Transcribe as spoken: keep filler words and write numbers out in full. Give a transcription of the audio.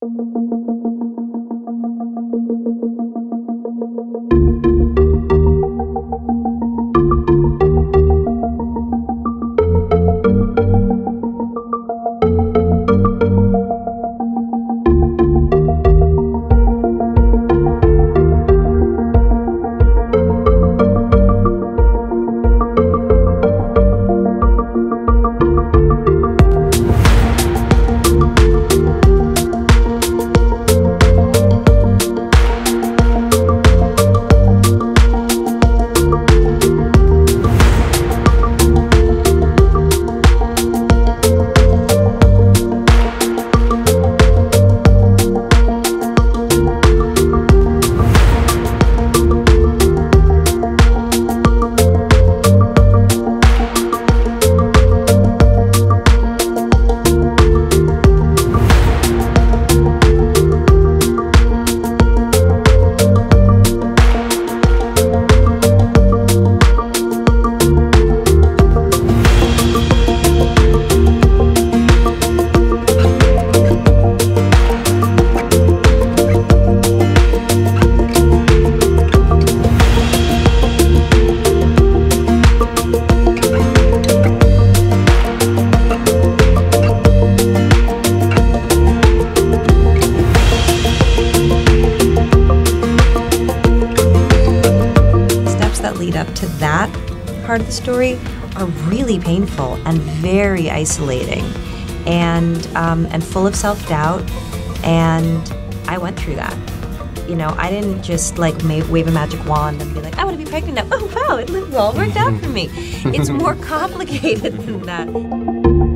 lead up to that part of the story are really painful and very isolating and um, and full of self-doubt, and I went through that. You know, I didn't just like ma- wave a magic wand and be like, I want to be pregnant now. Oh wow, it all worked out for me. It's more complicated than that.